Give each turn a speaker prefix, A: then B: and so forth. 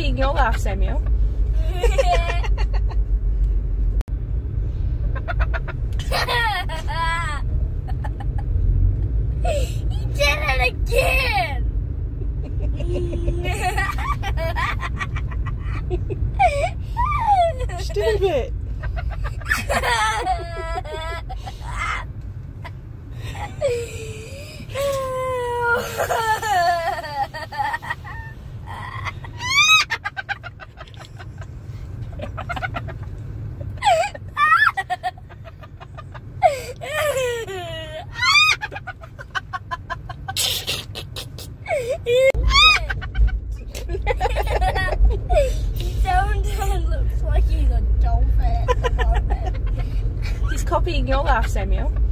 A: copying your laugh, Samuel.
B: He did it again!
A: Just a bit.
B: Looks like he's a dolphin at the moment.
A: He's copying your laugh, Samuel.